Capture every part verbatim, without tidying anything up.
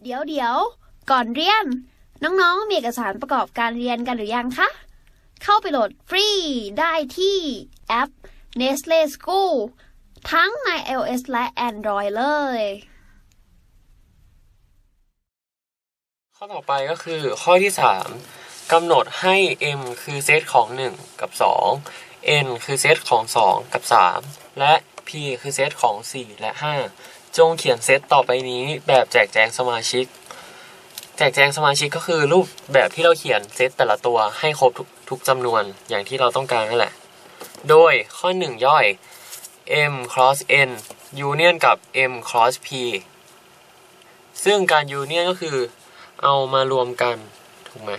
เดี๋ยวเดี๋ยวก่อนเรียนน้องๆมีเอกสารประกอบการเรียนกันหรือยังคะเข้าไปโหลดฟรีได้ที่แอป Nestle School ทั้งใน iOS และ Android เลยข้อต่อไปก็คือข้อที่สามกำหนดให้ m คือเซตของหนึ่งกับสอง n คือเซตของสองกับสามและ p คือเซตของสี่และห้าจงเขียนเซตต่อไปนี้แบบแจกแจงสมาชิกแจกแจงสมาชิกก็คือรูปแบบที่เราเขียนเซตแต่ละตัวให้ครบทุกทุกจำนวนอย่างที่เราต้องการนั่นแหละโดยข้อหนึ่งย่อย m cross n union กับ m cross p ซึ่งการ union ก็คือเอามารวมกันถูกไหม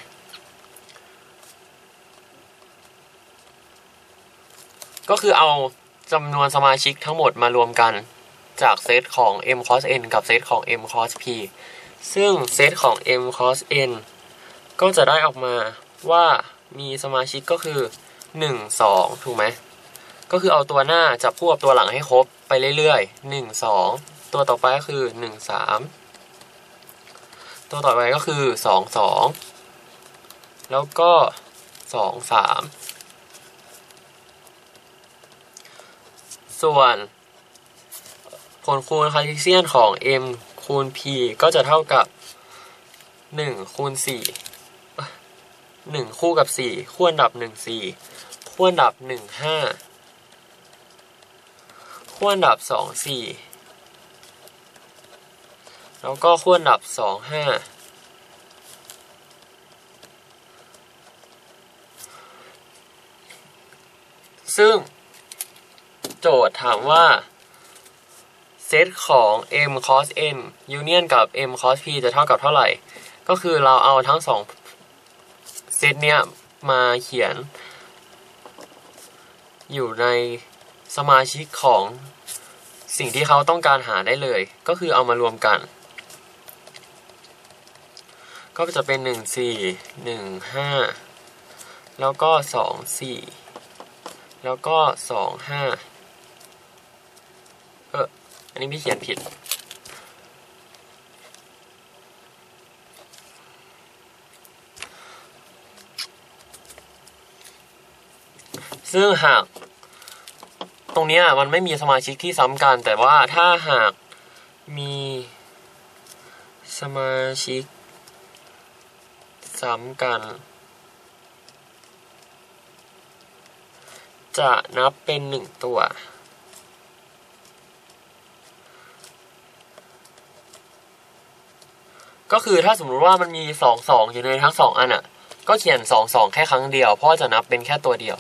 ก็คือเอาจำนวนสมาชิกทั้งหมดมารวมกันจากเซตของ m cross n กับเซตของ m cross p ซึ่งเซตของ m cross n ก็จะได้ออกมาว่ามีสมาชิกก็คือหนึ่ง สองถูกไหมก็คือเอาตัวหน้าจับคู่กับตัวหลังให้ครบไปเรื่อยๆหนึ่ง สองตัวต่อไปก็คือหนึ่ง สามตัวต่อไปก็คือสอง สองแล้วก็สอง สามส่วนผลคูณคาร์ทีเซียนของ m คูณ p ก็จะเท่ากับหนึ่งคูณสี่หนึ่งคู่กับสี่คู่อันดับหนึ่ง สี่คู่อันดับหนึ่ง ห้าคู่อันดับสอง สี่แล้วก็คู่อันดับสอง ห้าซึ่งโจทย์ถามว่าเซตของ m cos n union กับ m cos p จะเท่ากับเท่าไหร่ก็คือเราเอาทั้งสองเซตเนี้ยมาเขียนอยู่ในสมาชิกของสิ่งที่เขาต้องการหาได้เลยก็คือเอามารวมกันก็จะเป็นหนึ่ง สี่ หนึ่ง ห้าแล้วก็สอง สี่แล้วก็สอง ห้าเอออันนี้พี่เขียนผิดซึ่งหากตรงนี้มันไม่มีสมาชิกที่ซ้ำกันแต่ว่าถ้าหากมีสมาชิกซ้ำกันจะนับเป็นหนึ่งตัวก็คือถ้าสมมติว่ามันมีสอง สองอยู่ในทั้งสองอันอ่ะก็เขียนสอง สองแค่ครั้งเดียวเพราะจะนับเป็นแค่ตัวเดียว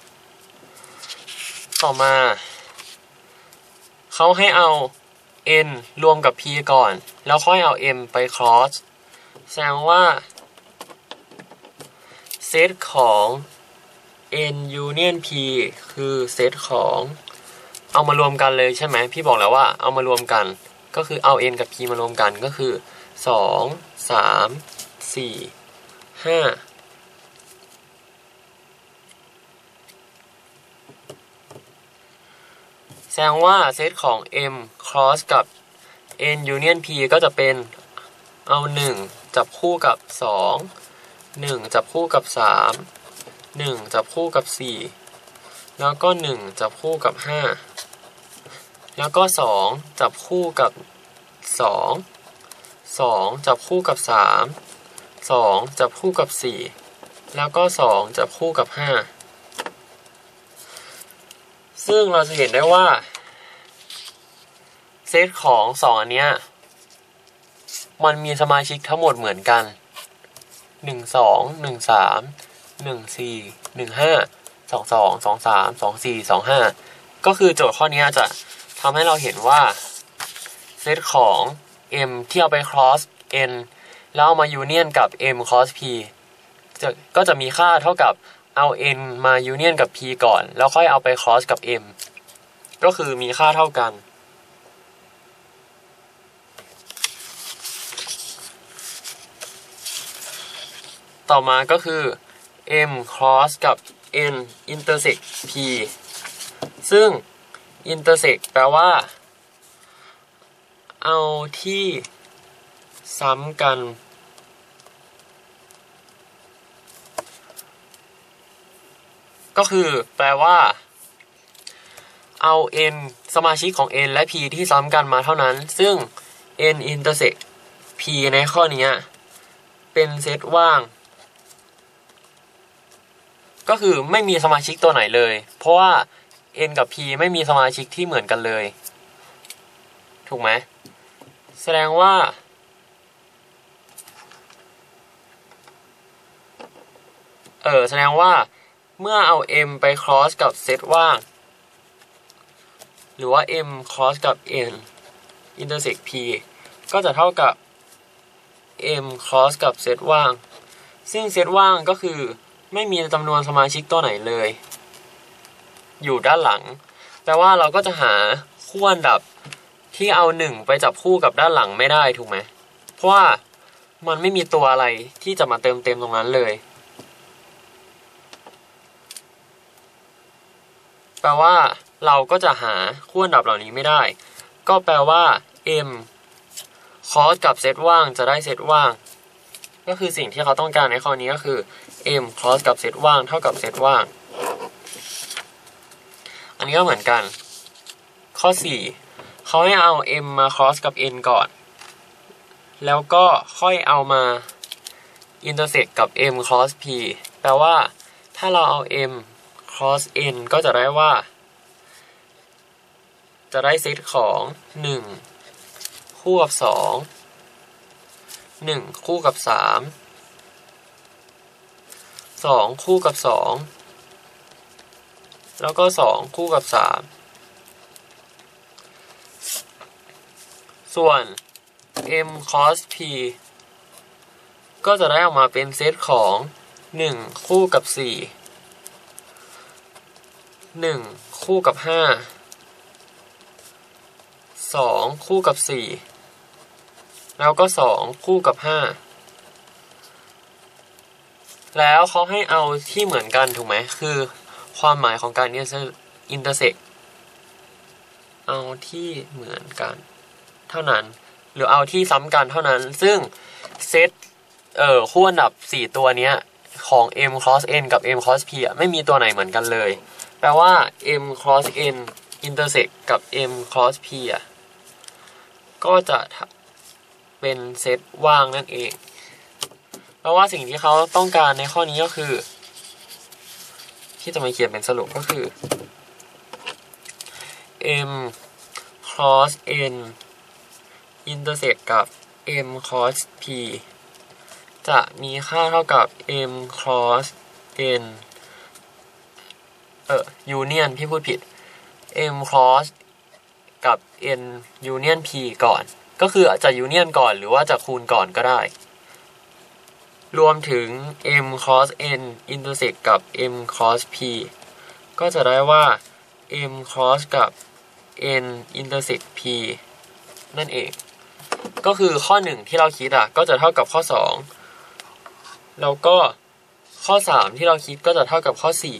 ต่อมาเขาให้เอา n รวมกับ p ก่อนแล้วค่อยเอา m ไป cross แสดงว่าเซตของ n union p คือเซตของเอามารวมกันเลยใช่ไหมพี่บอกแล้วว่าเอามารวมกันก็คือเอา n กับ p มารวมกันก็คือสอง สาม สี่ ห้าแสดงว่าเซตของ m cross กับ n union p ก็จะเป็นเอาหนึ่งจับคู่กับสอง หนึ่งจับคู่กับสาม หนึ่งจับคู่กับสี่แล้วก็หนึ่งจับคู่กับห้าแล้วก็สองจับคู่กับสอง สองจับคู่กับสาม สองจับคู่กับสี่แล้วก็สองจับคู่กับห้าซึ่งเราจะเห็นได้ว่าเซตของสองอันเนี้ยมันมีสมาชิกทั้งหมดเหมือนกันหนึ่ง สอง หนึ่ง สาม หนึ่ง สี่ หนึ่ง ห้า สอง สอง สอง สาม สอง สี่ สอง ห้าก็คือโจทย์ข้อนี้จะทำให้เราเห็นว่าเซตของ m ที่เอาไป cross n แล้วเอามา union กับ m cross p จะก็จะมีค่าเท่ากับเอา n มา union กับ p ก่อนแล้วค่อยเอาไป cross กับ m ก็คือมีค่าเท่ากันต่อมาก็คือ m cross กับ n intersect p ซึ่ง intersect แปลว่าเอาที่ซ้ำกันก็คือแปลว่าเอา n สมาชิกของ n และ p ที่ซ้ำกันมาเท่านั้นซึ่ง n intersect p ในข้อนี้เป็นเซตว่างก็คือไม่มีสมาชิกตัวไหนเลยเพราะว่า n กับ p ไม่มีสมาชิกที่เหมือนกันเลยถูกไหมแสดงว่าเออแสดงว่าเมื่อเอา m ไป cross กับเซตว่างหรือว่า m cross กับ n intersect p ก็จะเท่ากับ m cross กับเซตว่างซึ่งเซตว่างก็คือไม่มีจำนวนสมาชิกตัวไหนเลยอยู่ด้านหลังแปลว่าเราก็จะหาคู่อันดับที่เอาหนึ่งไปจับคู่กับด้านหลังไม่ได้ถูกไหมเพราะว่ามันไม่มีตัวอะไรที่จะมาเติมเต็มตรงนั้นเลยแปลว่าเราก็จะหาคู่อันดับเหล่านี้ไม่ได้ก็แปลว่า m cross กับเซตว่างจะได้เซตว่างก็คือสิ่งที่เขาต้องการในข้อนี้ก็คือ m cross กับเซตว่างเท่ากับเซตว่างอันนี้ก็เหมือนกันข้อสี่เขาให้เอา m มา cross กับ n ก่อนแล้วก็ค่อยเอามา intersect กับ m cross p แปลว่าถ้าเราเอา m cross n ก็จะได้ว่าจะได้เซตของหนึ่งคู่กับสองหนึ่งคู่กับสามสองคู่กับสองแล้วก็สองคู่กับสามส่วน m cos p ก็จะได้ออกมาเป็นเซตของหนึ่งคู่กับสี่หนึ่งคู่กับห้าสองคู่กับสี่แล้วก็สองคู่กับห้าแล้วเขาให้เอาที่เหมือนกันถูกไหมคือความหมายของการ intersect เอาที่เหมือนกันเท่านั้นหรือเอาที่ซ้ำกันเท่านั้นซึ่งเซตเอ่อคู่อันดับสี่ตัวเนี้ยของ m cross n กับ m cross p อ่ะไม่มีตัวไหนเหมือนกันเลยแปลว่า m cross n intersect กับ m cross p อ่ะก็จะเป็นเซตว่างนั่นเองเพราะว่าสิ่งที่เขาต้องการในข้อนี้ก็คือที่จะมาเขียนเป็นสรุปก็คือ m cross n intersect กับ m cross p จะมีค่าเท่ากับ m cross n เออ union พี่พูดผิด m cross กับ n union p ก่อนก็คือจะ union ก่อนหรือว่าจะคูณก่อนก็ได้รวมถึง m cross n intersect กับ m cross p ก็จะได้ว่า m cross กับ n intersect p นั่นเองก็คือข้อหนึ่งที่เราคิดอ่ะก็จะเท่ากับข้อสองแล้วก็ข้อสามที่เราคิดก็จะเท่ากับข้อสี่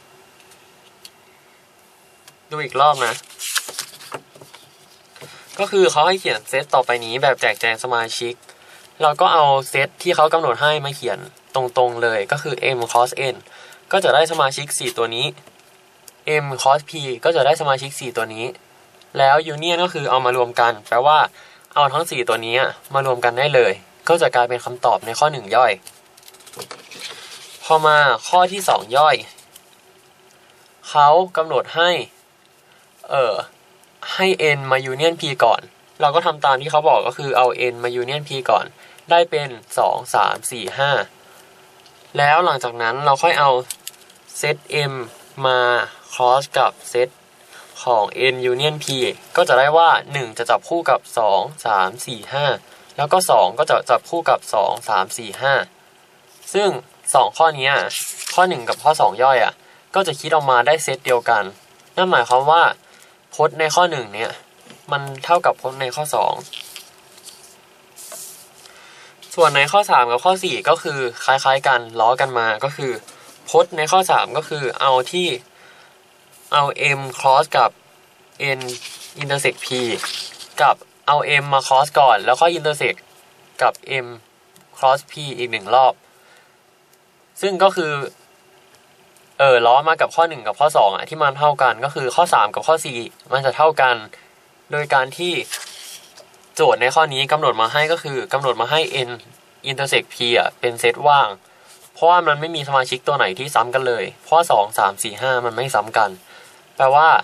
ดูอีกรอบนะก็คือเขาให้เขียนเซตต่อไปนี้แบบแจกแจงสมาชิกเราก็เอาเซตที่เขากำหนดให้มาเขียนตรงๆเลยก็คือ m cross n ก็จะได้สมาชิกสี่ตัวนี้ m cross p ก็จะได้สมาชิกสี่ตัวนี้แล้ว union ก็คือเอามารวมกันแปลว่าเอาทั้งสี่ตัวนี้มารวมกันได้เลยก็จะกลายเป็นคำตอบในข้อหนึ่งย่อยพอมาข้อที่สองย่อยเขากำหนดให้เอ่อให้ n มา union p ก่อนเราก็ทำตามที่เขาบอกก็คือเอา n มา union p ก่อนได้เป็นสอง สาม สี่ ห้าแล้วหลังจากนั้นเราค่อยเอาเซต m มา cross กับเซตของ n union p ก็จะได้ว่าหนึ่งจะจับคู่กับสอง สาม สี่ ห้าแล้วก็สองก็จะจับคู่กับสอง สาม สี่ ห้าซึ่งสองข้อนี้ข้อหนึ่งกับข้อสองย่อยอ่ะก็จะคิดออกมาได้เซตเดียวกันนั่นหมายความว่าพจน์ในข้อหนึ่งเนี่ยมันเท่ากับพจน์ในข้อสองส่วนในข้อสามกับข้อสี่ก็คือคล้ายๆกันล้อกันมาก็คือพจน์ในข้อสามก็คือเอาที่เอา m cross กับ n intersect p กับเอา m มา cross ก่อนแล้วค่อย intersect กับ m cross p อีกหนึ่งรอบซึ่งก็คือเออล้อมากับข้อหนึ่งกับข้อสองอ่ะที่มันเท่ากันก็คือข้อสามกับข้อสี่มันจะเท่ากันโดยการที่โจทย์ในข้อนี้กำหนดมาให้ก็คือกำหนดมาให้ n intersect p อ่ะเป็นเซตว่างเพราะว่ามันไม่มีสมาชิกตัวไหนที่ซ้ำกันเลยเพราะสอง สาม สี่ ห้ามันไม่ซ้ำกันแปลว่า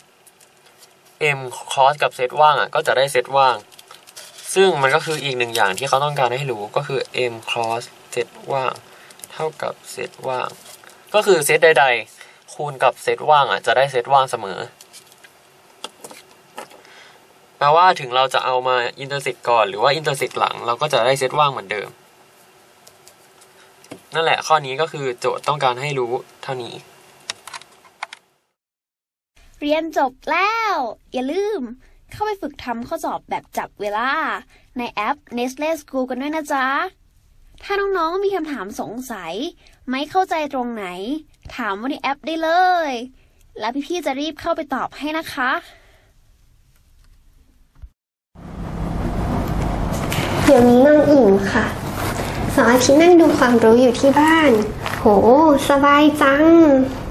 m cross กับเซตว่างอ่ะก็จะได้เซตว่างซึ่งมันก็คืออีกหนึ่งอย่างที่เขาต้องการให้รู้ก็คือ m cross เซตว่างเท่ากับเซตว่างก็คือเซตใดๆคูณกับเซตว่างอ่ะจะได้เซตว่างเสมอแปลว่าถึงเราจะเอามา intersect ก่อนหรือว่า intersect หลังเราก็จะได้เซตว่างเหมือนเดิมนั่นแหละข้อนี้ก็คือโจทย์ต้องการให้รู้เท่านี้เรียนจบแล้วอย่าลืมเข้าไปฝึกทำข้อสอบแบบจับเวลาในแอป Nestle School กันด้วยนะจ๊ะถ้าน้องๆมีคำถามสงสัยไม่เข้าใจตรงไหนถามว่าในแอปได้เลยแล้วพี่ๆจะรีบเข้าไปตอบให้นะคะเดี๋ยวนี้นั่งอิ่มค่ะสองอาทิตย์นั่งดูความรู้อยู่ที่บ้านโหสบายจัง